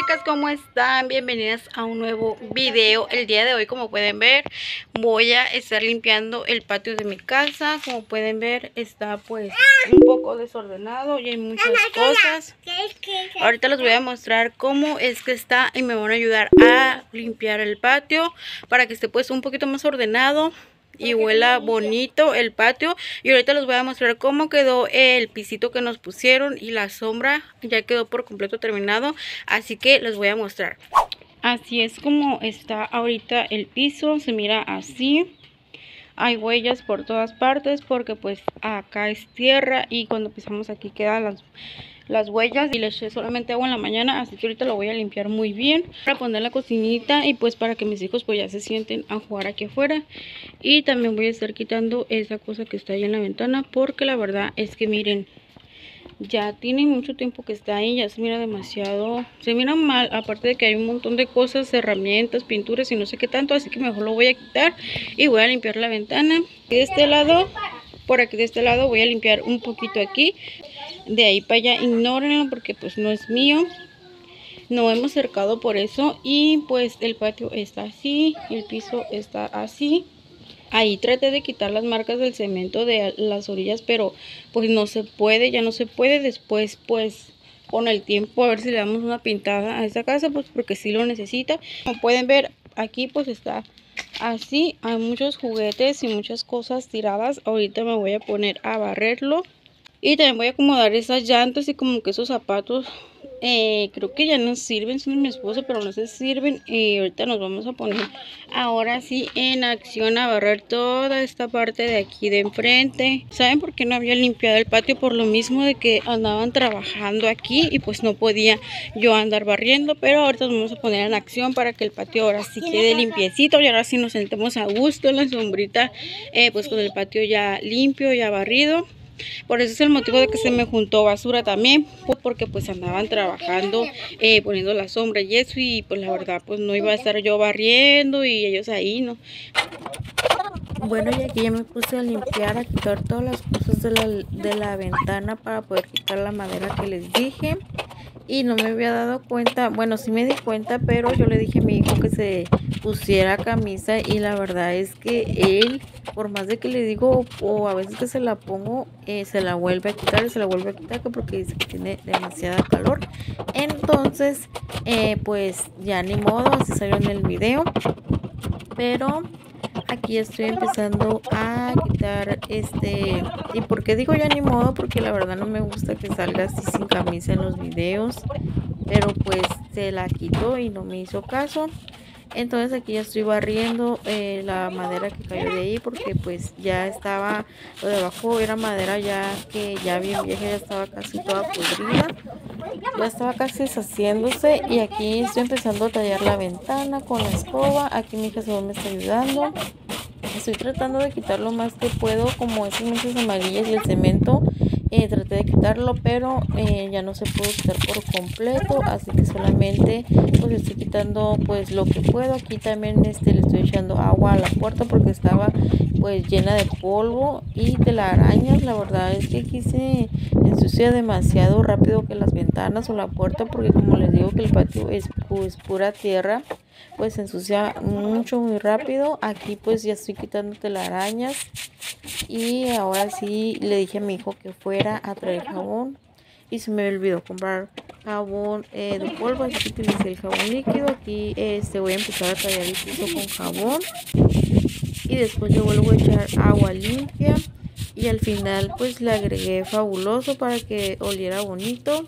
chicas, ¿cómo están? Bienvenidas a un nuevo video. El día de hoy, como pueden ver, voy a estar limpiando el patio de mi casa. Como pueden ver, está pues un poco desordenado y hay muchas cosas. Ahorita les voy a mostrar cómo es que está y me van a ayudar a limpiar el patio para que esté pues un poquito más ordenado y huela bonito el patio. Y ahorita les voy a mostrar cómo quedó el pisito que nos pusieron y la sombra ya quedó por completo terminado, así que les voy a mostrar. Así es como está ahorita el piso, se mira así. Hay huellas por todas partes porque pues acá es tierra y cuando pisamos aquí quedan las huellas, y le eché solamente agua en la mañana, así que ahorita lo voy a limpiar muy bien para poner la cocinita y pues para que mis hijos pues ya se sienten a jugar aquí afuera. Y también voy a estar quitando esa cosa que está ahí en la ventana porque la verdad es que miren, ya tiene mucho tiempo que está ahí, ya se mira demasiado, se mira mal, aparte de que hay un montón de cosas, herramientas, pinturas y no sé qué tanto, así que mejor lo voy a quitar y voy a limpiar la ventana. Y de este lado, por aquí de este lado voy a limpiar un poquito aquí. De ahí para allá ignórenlo porque pues no es mío, no hemos cercado por eso. Y pues el patio está así, el piso está así. Ahí traté de quitar las marcas del cemento de las orillas, pero pues no se puede, ya no se puede. Después pues con el tiempo a ver si le damos una pintada a esta casa, pues porque sí lo necesita. Como pueden ver aquí pues está así, hay muchos juguetes y muchas cosas tiradas. Ahorita me voy a poner a barrerlo. Y también voy a acomodar esas llantas y como que esos zapatos, creo que ya no sirven, son de mi esposo, pero no se sirven. Y ahorita nos vamos a poner ahora sí en acción a barrer toda esta parte de aquí de enfrente. ¿Saben por qué no había limpiado el patio? Por lo mismo de que andaban trabajando aquí y pues no podía yo andar barriendo. Pero ahorita nos vamos a poner en acción para que el patio ahora sí quede limpiecito y ahora sí nos sentemos a gusto en la sombrita, pues con el patio ya limpio, ya barrido. Por eso es el motivo de que se me juntó basura también, porque pues andaban trabajando, poniendo la sombra y eso, y pues la verdad pues no iba a estar yo barriendo y ellos ahí, ¿no? Bueno, y aquí ya me puse a limpiar, a quitar todas las cosas de la ventana para poder quitar la madera que les dije. Y no me había dado cuenta, bueno, sí me di cuenta, pero yo le dije a mi hijo que se pusiera camisa y la verdad es que él, por más de que le digo o a veces que se la pongo, se la vuelve a quitar y se la vuelve a quitar porque dice que tiene demasiada calor. Entonces, pues ya ni modo, así salió en el video, pero aquí estoy empezando a quitar y por qué digo ya ni modo, porque la verdad no me gusta que salga así sin camisa en los videos, pero pues se la quitó y no me hizo caso. Entonces aquí ya estoy barriendo la madera que cayó de ahí porque pues ya estaba, lo de abajo era madera ya que ya bien vieja, ya estaba casi toda podrida, ya estaba casi deshaciéndose. Y aquí estoy empezando a tallar la ventana con la escoba. Aquí mi hija me está ayudando. Estoy tratando de quitar lo más que puedo, como esas manchas amarillas y el cemento. Traté de quitarlo, pero ya no se pudo quitar por completo, así que solamente pues estoy quitando pues lo que puedo. Aquí también le estoy echando agua a la puerta porque estaba pues llena de polvo y telarañas. La verdad es que aquí se ensucia demasiado rápido que las ventanas o la puerta, porque como les digo que el patio es pues pura tierra, pues se ensucia mucho, muy rápido. Aquí pues ya estoy quitando telarañas. Y ahora sí le dije a mi hijo que fuera a traer jabón y se me olvidó comprar jabón de polvo, así que utilicé el jabón líquido. Aquí voy a empezar a tallar el piso con jabón y después le vuelvo a echar agua limpia y al final pues le agregué fabuloso para que oliera bonito.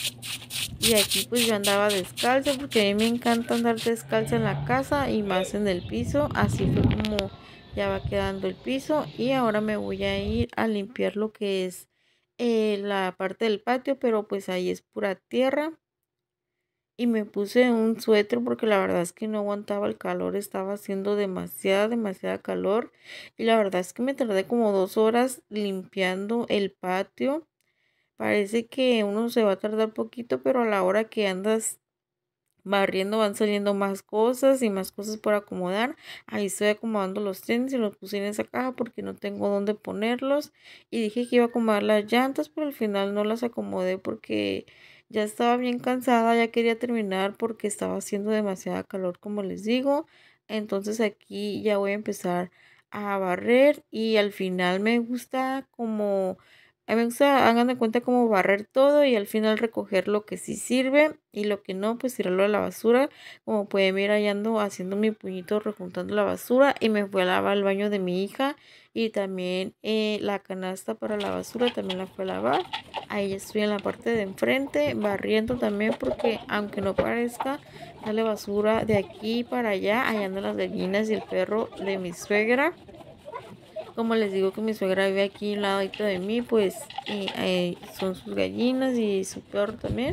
Y aquí pues yo andaba descalza porque a mí me encanta andar descalza en la casa y más en el piso. Así fue como ya va quedando el piso. Y ahora me voy a ir a limpiar lo que es la parte del patio, pero pues ahí es pura tierra. Y me puse un suéter porque la verdad es que no aguantaba el calor, estaba haciendo demasiada calor. Y la verdad es que me tardé como 2 horas limpiando el patio. Parece que uno se va a tardar poquito, pero a la hora que andas barriendo van saliendo más cosas y más cosas por acomodar. Ahí estoy acomodando los tenis y los puse en esa caja porque no tengo dónde ponerlos. Y dije que iba a acomodar las llantas, pero al final no las acomodé porque Ya estaba bien cansada, ya quería terminar porque estaba haciendo demasiada calor, como les digo. Entonces aquí ya voy a empezar a barrer y al final me gusta como, a mí me gusta, hagan de cuenta como barrer todo y al final recoger lo que sí sirve y lo que no, pues tirarlo a la basura. Como pueden ver, ahí ando haciendo mi puñito rejuntando la basura y me fui a lavar el baño de mi hija y también la canasta para la basura también la fui a lavar. Ahí estoy en la parte de enfrente barriendo también porque aunque no parezca, sale basura de aquí para allá. Allá andan las gallinas y el perro de mi suegra. Como les digo que mi suegra vive aquí al ladito de mí, pues son sus gallinas y su perro también.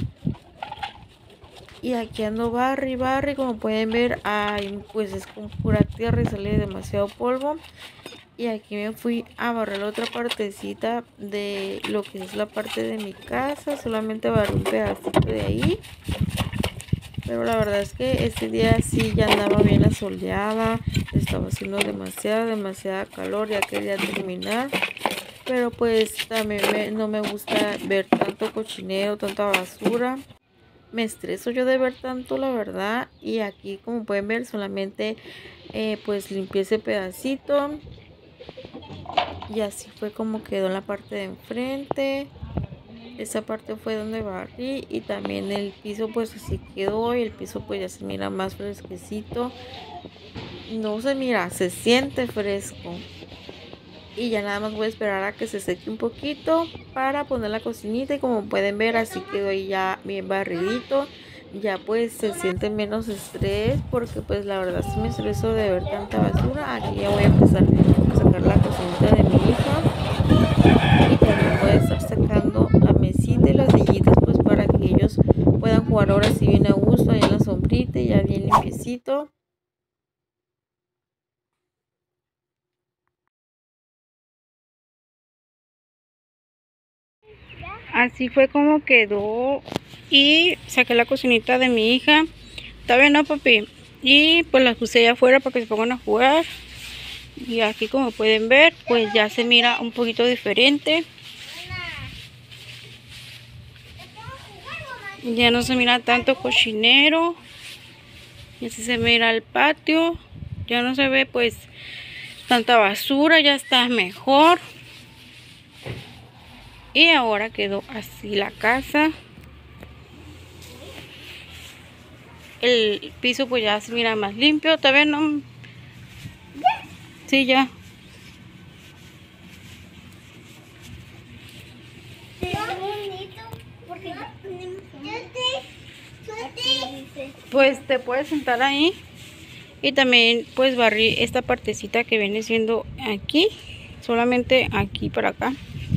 Y aquí ando barri, como pueden ver, pues es con pura tierra y sale demasiado polvo. Y aquí me fui a barrer la otra partecita de lo que es la parte de mi casa. Solamente barré un pedacito de ahí. Pero la verdad es que este día sí ya andaba bien asoleada. Estaba haciendo demasiada calor. Ya quería terminar. Pero pues también no me gusta ver tanto cochinero, tanta basura. Me estreso yo de ver tanto, la verdad. Y aquí, como pueden ver, solamente pues limpié ese pedacito. Y así fue como quedó en la parte de enfrente. Esa parte fue donde barrí. Y también el piso pues así quedó. Y el piso pues ya se mira más fresquecito. No se mira, se siente fresco. Y ya nada más voy a esperar a que se seque un poquito para poner la cocinita. Y como pueden ver, así quedó ahí ya bien barridito. Ya pues se siente menos estrés, porque pues la verdad sí me estreso de ver tanta basura. Aquí ya voy a empezar a sacar la cocinita de mi hija. Y también voy a estar sacando la mesita y las sillitas, pues para que ellos puedan jugar ahora sí bien a gusto, ahí en la sombrita y ya bien limpiecito. Así fue como quedó. Y saqué la cocinita de mi hija. Está bien, ¿no, papi? Y pues las puse allá afuera para que se pongan a jugar. Y aquí, como pueden ver, pues ya se mira un poquito diferente. Ya no se mira tanto cochinero. Y así se mira el patio. Ya no se ve pues tanta basura. Ya está mejor. Y ahora quedó así la casa. El piso pues ya se mira más limpio. Todavía no. Sí, ya. Pues te puedes sentar ahí. Y también pues barrí esta partecita que viene siendo aquí. Solamente aquí para acá.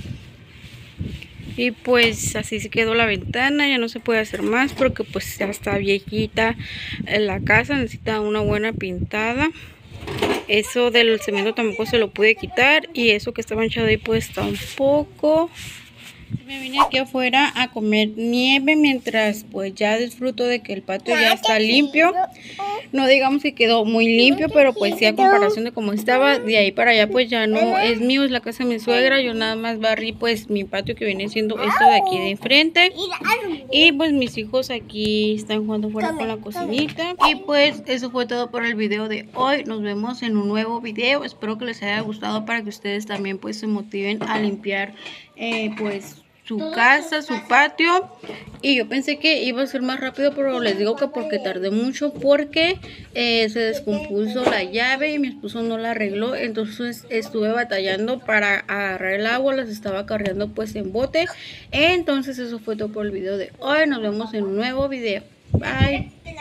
Y pues así se quedó la ventana. Ya no se puede hacer más porque pues ya está viejita la casa. Necesita una buena pintada. Eso del cemento tampoco se lo pude quitar. Y eso que está manchado ahí pues tampoco. Me vine aquí afuera a comer nieve mientras pues ya disfruto de que el patio ya está limpio. No digamos que quedó muy limpio, pero pues sí, a comparación de cómo estaba, de ahí para allá pues ya no es mío, es la casa de mi suegra. Yo nada más barrí pues mi patio, que viene siendo esto de aquí de enfrente. Y pues mis hijos aquí están jugando fuera con la cocinita. Y pues eso fue todo por el video de hoy. Nos vemos en un nuevo video. Espero que les haya gustado para que ustedes también pues se motiven a limpiar pues su casa, su patio. Y yo pensé que iba a ser más rápido, pero les digo que porque tardé mucho, porque se descompuso la llave y mi esposo no la arregló. Entonces estuve batallando para agarrar el agua, las estaba cargando pues en bote. Entonces eso fue todo por el video de hoy. Nos vemos en un nuevo video. Bye.